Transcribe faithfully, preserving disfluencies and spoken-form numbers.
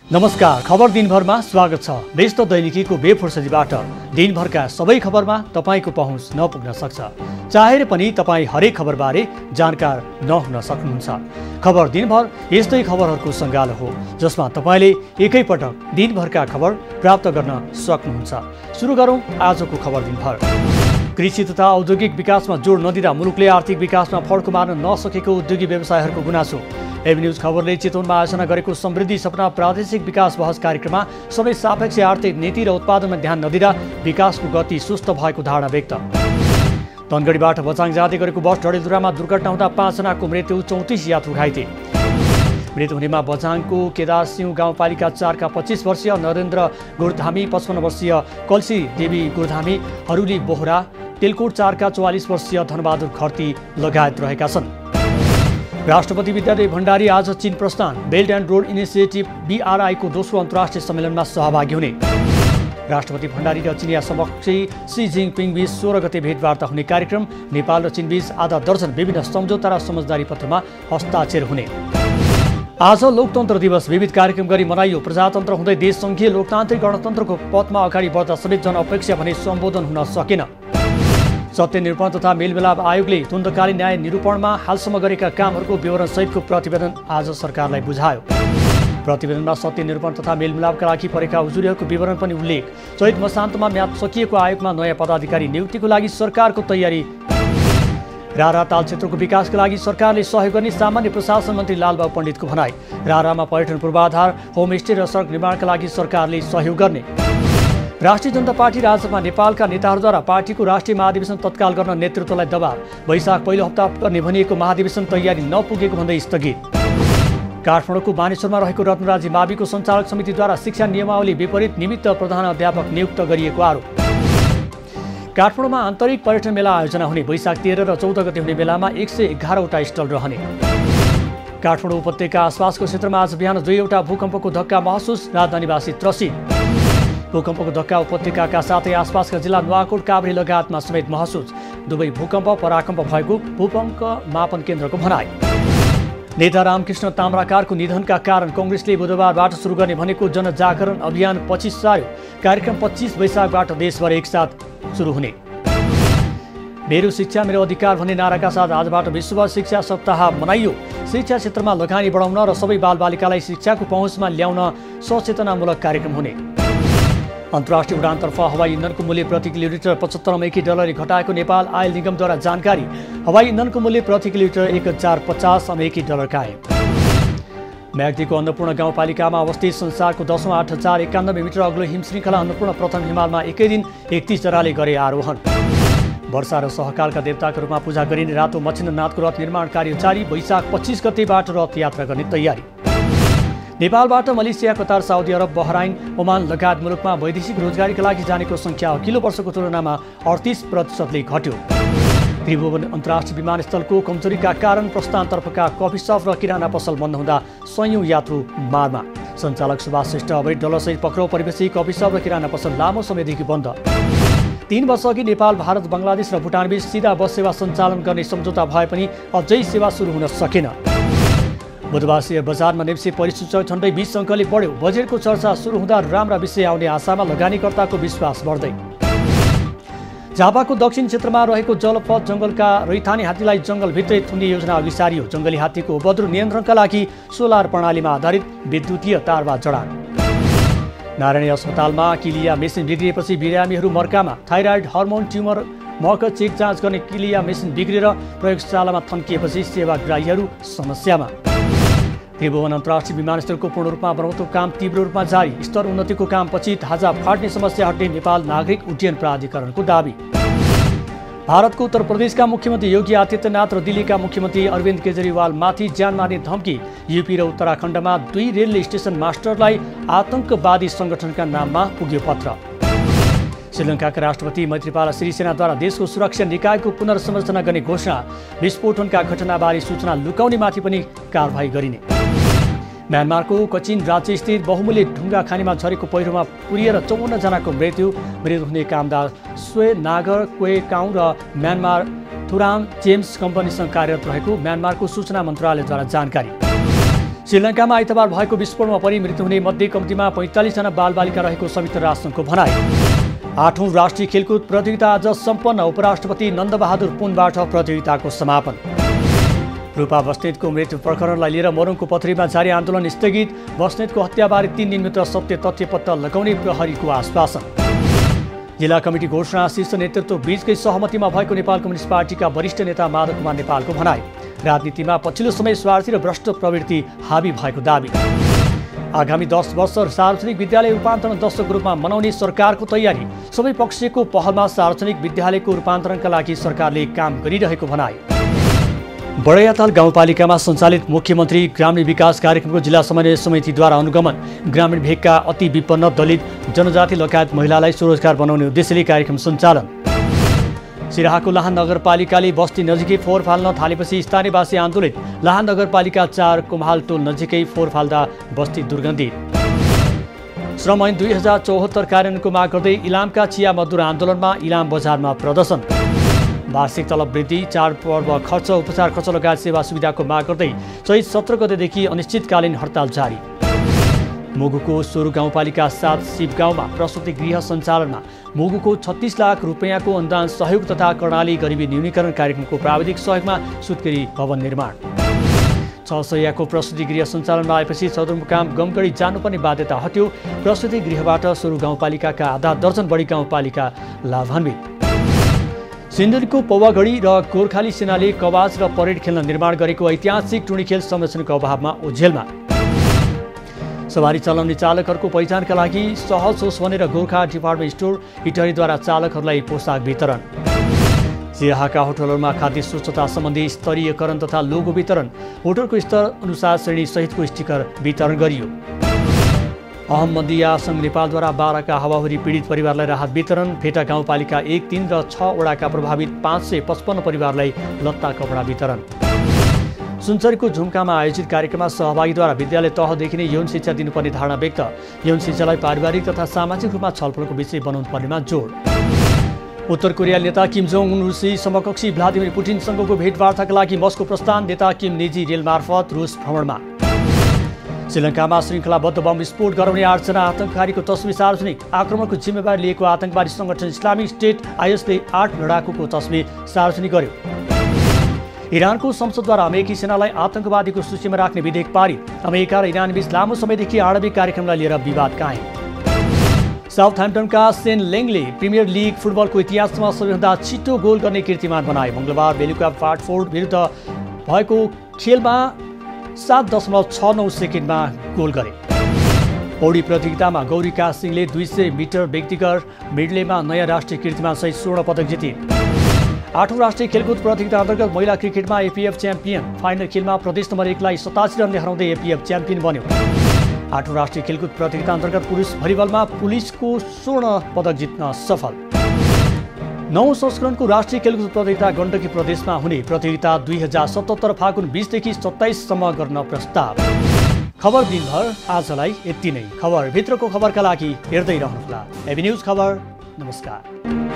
नमस्कार, खबर दिनभरमा स्वागत छ। व्यस्त दैनिकीको बेफुर्सदीबाट दिनभरका सबै खबरमा तपाईको पहुँच नपुग्न सक्छ। चाहेर पनि तपाईँ हरेक खबरबारे जानकार नहुन सक्नुहुन्छ। खबर दिनभर यस्तै खबरहरूको सङ्गालो हो जसमा तपाईँले एकैपटक दिनभरका खबर प्राप्त गर्न सक्नुहुन्छ। सुरु गरौँ आजको खबर दिनभर। कृषि तथा औद्योगिक विकासमा जोड नदिँदा मुलुकले आर्थिक विकासमा फड्को मार्न नसकेको उद्योगी व्यवसायहरूको गुनासो। एबी न्युज खबरले चितवनमा आयोजना गरेको समृद्धि सपना प्रादेशिक विकास बहस कार्यक्रममा सबै सापेक्ष आर्थिक नीति र उत्पादनमा ध्यान नदिँदा विकासको गति सुस्त भएको धारणा व्यक्त। धनगढीबाट बझाङ जाँदै गरेको बस डडेलधुरामा दुर्घटना हुँदा पाँचजनाको मृत्यु, चौतिस यात्रु घाइते। मृत्यु हुनेमा बझाङको केदारसिंह गाउँपालिका चारका पच्चिस वर्षीय नरेन्द्र गुरधामी, पचपन्न वर्षीय कल्सी देवी गुरधामी, हरुली बोहरा, तेलकोट चारका चौवालिस वर्षीय धनबहादुर खर्ती लगायत रहेका छन्। राष्ट्रपति विद्यादेवी भण्डारी आज चीन प्रस्थान। बेल्ट एन्ड रोड इनिसिएटिभ बीआरआईको दोस्रो अन्तर्राष्ट्रिय सम्मेलनमा सहभागी हुने। राष्ट्रपति भण्डारी र चिनिया समकक्षी सी जिङपिङ बीच सोह्र गते भेटवार्ता हुने कार्यक्रम। नेपाल र चीन बीच आधा दर्जन विभिन्न सम्झौता र समझदारी पत्रमा हस्ताक्षर हुने। आज लोकतन्त्र दिवस विविध कार्यक्रम गरी मनाइयो। प्रजातन्त्र हुँदै देश सङ्घीय लोकतान्त्रिक गणतन्त्रको पथमा अगाडि बढ्दा समेत जनअपेक्षा भने सम्बोधन हुन सकेन। सत्य निरूपण तथा मेलमिलाप आयोगले द्वन्द्वकालीन न्याय निरूपणमा हालसम्म गरेका कामहरूको विवरण सहितको प्रतिवेदन आज सरकारलाई बुझायो। प्रतिवेदनमा सत्य निरूपण तथा मेलमिलापका लागि परेका उजुरीहरूको विवरण पनि उल्लेख। चैत मसान्तमा म्याद सकिएको आयोगमा नयाँ पदाधिकारी नियुक्तिको लागि सरकारको तयारी। रारा ताल क्षेत्रको विकासका लागि सरकारले सहयोग गर्ने सामान्य प्रशासन मन्त्री लालबाबु पण्डितको भनाई। रारामा पर्यटन पूर्वाधार, होमस्टे र सडक निर्माणका लागि सरकारले सहयोग गर्ने। राष्ट्रिय जनता पार्टी राजसभा नेपालका नेताहरूद्वारा पार्टीको राष्ट्रिय महाधिवेशन तत्काल गर्न नेतृत्वलाई दबाव। वैशाख पहिलो हप्ता गर्ने भनिएको महाधिवेशन तयारी नपुगेको भन्दै स्थगित। काठमाडौँको बानेश्वरमा रहेको रत्नराजी माविको सञ्चालक समितिद्वारा शिक्षा नियमावली विपरीत निमित्त प्रधान अध्यापक नियुक्त गरिएको आरोप। काठमाडौँमा आन्तरिक पर्यटन मेला आयोजना हुने। वैशाख तेह्र र चौध गते हुने मेलामा एक सय एघारवटा स्टल रहने। काठमाडौँ उपत्यका आसपासको क्षेत्रमा आज बिहान दुईवटा भूकम्पको धक्का महसुस, राजधानीवासी त्रसित। भूकम्पको धक्का उपत्यकाका साथै आसपासका जिल्ला नुवाकोट, काभ्रे लगायतमा समेत महसुस। दुवै भूकम्प पराकम्प भएको भूकम्प मापन केन्द्रको भनाई। नेता रामकृष्ण ताम्राकारको निधनका कारण कङ्ग्रेसले बुधबारबाट सुरु गर्ने भनेको जनजागरण अभियान पछि सार्यो। कार्यक्रम पच्चिस वैशाखबाट देशभर एकसाथ सुरु हुने। मेरो शिक्षा मेरो अधिकार भन्ने नाराका साथ आजबाट विश्वभर शिक्षा सप्ताह मनाइयो। शिक्षा क्षेत्रमा लगानी बढाउन र सबै बालबालिकालाई शिक्षाको पहुँचमा ल्याउन सचेतनामूलक कार्यक्रम हुने। अन्तर्राष्ट्रिय उडानतर्फ हवाई इन्धनको मूल्य प्रति किलोमिटर पचहत्तर अमेरिकी डलर घटाएको नेपाल आयल निगमद्वारा जानकारी। हवाई इन्धनको मूल्य प्रति किलोमिटर एक हजार पचास अमेरिकी डलर कायम। म्याग्दीको अन्नपूर्ण गाउँपालिकामा अवस्थित संसारको दसौँ आठ हजार एकानब्बे मिटर अग्लो हिमश्रृङ्खला अन्नपूर्ण प्रथम हिमालमा एकै दिन एकतिस जनाले गरे आरोहण। वर्षा र सहकालका देवताको रूपमा पूजा गरिने रातो मच्छिन्द्रनाथको रथ निर्माण कार्य जारी। वैशाख पच्चिस गतेबाट रथ यात्रा गर्ने तयारी। नेपालबाट Malaysia, Qatar, Saudi Arab, Bahrain, Oman लगायत मुलुकमा वैदेशिक रोजगारीका लागि जानेको सङ्ख्या अघिल्लो वर्षको तुलनामा अडतिस प्रतिशतले घट्यो। त्रिभुवन अन्तर्राष्ट्रिय विमानस्थलको कमजोरीका कारण प्रस्थानतर्फका कफी सप र किराना पसल बन्द हुँदा सयौँ यात्रु मारमा। सञ्चालक सुभाष श्रेष्ठ अवैध डलरसहित पक्राउ परेपछि कफी सप र किराना पसल लामो समयदेखि बन्द। तीन वर्षअघि नेपाल, भारत, बङ्गलादेश र भुटानबीच सिधा बस सेवा सञ्चालन गर्ने सम्झौता भए पनि अझै सेवा सुरु हुन सकेन। बुधबार सेयर बजारमा नेप्से परिसूचक झन्डै बीस अङ्कले बढ्यो। बजेटको चर्चा सुरु हुँदा राम्रा विषय आउने आशामा लगानीकर्ताको विश्वास बढ्दै। झापाको दक्षिण क्षेत्रमा रहेको जलपथ जङ्गलका रैथाने हात्तीलाई जङ्गलभित्रै थुन्ने योजना अघि सारियो। जङ्गली हात्तीको उपद्रव नियन्त्रणका लागि सोलर प्रणालीमा आधारित विद्युतीय तारवा जडान। नारायणी अस्पतालमा किलिया मेसिन बिग्रिएपछि बिरामीहरू मर्कामा। थाइरोइड हर्मोन ट्युमर मक चेक जाँच गर्ने किलिया मेसिन बिग्रेर प्रयोगशालामा थन्किएपछि सेवाग्राहीहरू समस्यामा। त्रिभुवन अन्तर्राष्ट्रिय विमानस्थलको पूर्ण रूपमा बनाउनुको काम तीव्र रूपमा जारी। स्तर उन्नतिको कामपछि धाजा फाट्ने समस्या हट्ने नेपाल नागरिक उड्डयन प्राधिकरणको दाबी। भारतको उत्तर प्रदेशका मुख्यमन्त्री योगी आदित्यनाथ र दिल्लीका मुख्यमन्त्री अरविन्द केजरीवालमाथि ज्यान मार्ने धम्की। युपी र उत्तराखण्डमा दुई रेलवे स्टेसन मास्टरलाई आतंकवादी सङ्गठनका नाममा पुग्यो पत्र। श्रीलङ्काका राष्ट्रपति मैत्रीपाल सिरिसेनाद्वारा देशको सुरक्षा निकायको पुनर्संरचना गर्ने घोषणा। विस्फोटनका घटनाबारे सूचना लुकाउनेमाथि पनि कारबाही गरिने। म्यानमारको कचिन राज्यस्थित बहुमूल्य ढुङ्गा खानीमा झरेको पहिरोमा पुरिएर चौवन्न जनाको मृत्यु। मृत्यु हुने कामदार स्वे नागर क्वेकाउँ र म्यानमार थुराम जेम्स कम्पनीसँग कार्यरत रहेको म्यानमारको सूचना मन्त्रालयद्वारा जानकारी। श्रीलङ्कामा आइतबार भएको विस्फोटमा परि मृत्यु हुने मध्ये कम्तीमा पैँतालिसजना बालबालिका रहेको संयुक्त राष्ट्रसङ्घको भनाई। आठौँ राष्ट्रिय खेलकुद प्रतियोगिता आज सम्पन्न। उपराष्ट्रपति नन्दबहादुर पुनबाट प्रतियोगिताको समापन। रूपा बस्नेतको मृत्यु प्रकरणलाई लिएर मोरङको पथरीमा जारी आन्दोलन स्थगित। बस्नेतको हत्याबारे तीन दिनभित्र सत्य तथ्य पत्ता लगाउने प्रहरीको आश्वासन। जिल्ला कमिटी घोषणा शीर्ष नेतृत्व बीचकै सहमतिमा भएको नेपाल कम्युनिस्ट पार्टीका वरिष्ठ नेता माधव कुमार नेपालको भनाई। राजनीतिमा पछिल्लो समय स्वार्थी र भ्रष्ट प्रवृत्ति हावी भएको दाबी। आगामी दस वर्ष सार्वजनिक विद्यालय रूपान्तरण दशक रूपमा मनाउने सरकारको तयारी। सबै पक्षको पहलमा सार्वजनिक विद्यालयको रूपान्तरणका लागि सरकारले काम गरिरहेको भनाई। बडैयाताल गाउँपालिकामा सञ्चालित मुख्यमन्त्री ग्रामीण विकास कार्यक्रमको जिल्ला समन्वय समितिद्वारा अनुगमन। ग्रामीण भेगका अति विपन्न दलित जनजाति लगायत महिलालाई स्वरोजगार बनाउने उद्देश्यले कार्यक्रम सञ्चालन। सिराहाको लाहान नगरपालिकाले बस्ती नजिकै फोहोर फाल्न थालेपछि स्थानीयवासी आन्दोलित। लाहान नगरपालिका चार कुम्हाल टोल नजिकै फोहोर फाल्दा बस्ती दुर्गन्धित। श्रम ऐन दुई हजार चौहत्तर कार्यान्वयनको माग गर्दै इलामका चिया मजदुर आन्दोलनमा इलाम बजारमा प्रदर्शन। वार्षिक तलब वृद्धि, चाडपर्व खर्च, उपचार खर्च लगायत सेवा सुविधाको माग गर्दै चैत सत्र गतेदेखि अनिश्चितकालीन हडताल जारी। मुगुको सोरु गाउँपालिका सात शिव गाउँमा प्रसुति गृह सञ्चालनमा मुगुको छत्तीस लाख रुपियाँको अनुदान सहयोग तथा कर्णाली गरिबी न्यूनीकरण कार्यक्रमको प्राविधिक सहयोगमा सुत्केरी भवन निर्माण। छ सयको प्रसुति गृह सञ्चालनमा आएपछि सदरमुकाम गमगढी जानुपर्ने बाध्यता हट्यो। प्रसुति गृहबाट सोरु गाउँपालिकाका आधा दर्जन बढी गाउँपालिका लाभान्वित। सिन्धुलीको पौवागढी र गोर्खाली सेनाले कवाज र परेड खेल्न निर्माण गरेको ऐतिहासिक टुर्नी खेल संरक्षणको अभावमा ओझेलमा। सवारी चलाउने चालकहरूको पहिचानका लागि सहज होस् भनेर गोर्खा डिपार्टमेन्ट स्टोर इटहरीद्वारा चालकहरूलाई पोसाक वितरण। सिराहाका होटलहरूमा खाद्य स्वच्छता सम्बन्धी स्तरीयकरण तथा लोगो वितरण। होटलको स्तर अनुसार श्रेणी सहितको स्टिकर वितरण गरियो। अहमदिया सङ्घ नेपालद्वारा बाह्रका हावाहुरी पीडित परिवारलाई राहत वितरण। फेटा गाउँपालिका एक तीन र छ वडाका प्रभावित पाँच सय पचपन्न परिवारलाई लत्ता कपडा वितरण। सुनसरीको झुम्कामा आयोजित कार्यक्रममा सहभागीद्वारा विद्यालय तहदेखि नै यौन शिक्षा दिनुपर्ने धारणा व्यक्त। यौन शिक्षालाई पारिवारिक तथा सामाजिक रूपमा छलफलको विषय बनाउनु पर्नेमा जोड। उत्तर कोरिया नेता किम जोङ उन रुसी समकक्षी भ्लादिमिर पुटिनसँगको भेटवार्ताका लागि मस्को प्रस्थान। नेता किम निजी रेल मार्फत रुस भ्रमणमा। श्रीलङ्कामा श्रृङ्खलाबद्ध बम विस्फोट गराउने आठजना आतङ्ककारीको तस्बिर सार्वजनिक। आक्रमणको जिम्मेवारी लिएको आतङ्कवादी सङ्गठन इस्लामिक स्टेट आइएसले आठ लडाकुको तस्बिर सार्वजनिक गर्यो। इरानको संसदद्वारा अमेरिकी सेनालाई आतङ्कवादीको सूचीमा राख्ने विधेयक पारित। अमेरिका र इरानबीच लामो समयदेखि आणविक कार्यक्रमलाई लिएर विवाद कायम। साउथह्याम्पटनका सेन लेङले प्रिमियर लिग फुटबलको इतिहासमा सबैभन्दा छिटो गोल गर्ने कीर्तिमान बनाए। मङ्गलबार बेलुका वाटफोर्ड विरुद्ध भएको खेलमा सात दशमलव छ नौ सेकेन्डमा गोल गरे। पौडी प्रतियोगितामा गौरीका सिंहले दुई सय मिटर व्यक्तिगत मिडलेमा नयाँ राष्ट्रिय कीर्तिमान सहित स्वर्ण पदक जिते। आठौँ राष्ट्रिय खेलकुद प्रतियोगिता अन्तर्गत महिला क्रिकेटमा एपिएफ च्याम्पियन। फाइनल खेलमा प्रदेश नम्बर एकलाई सतासी रनले हराउँदै एपिएफ च्याम्पियन बन्यो। आठौँ राष्ट्रिय खेलकुद प्रतियोगिता अन्तर्गत पुरुष भलिबलमा पुलिसको स्वर्ण पदक जित्न सफल। नौ संस्करणको राष्ट्रिय खेलकुद प्रतियोगिता गण्डकी प्रदेशमा हुने। प्रतियोगिता दुई हजार सतहत्तर फागुन बिसदेखि सत्ताइससम्म गर्न प्रस्ताव। खबर दिनभर आजलाई यति नै। खबरभित्रको खबरका लागि हेर्दै रहनुहोला एबी न्युज खबर। नमस्कार।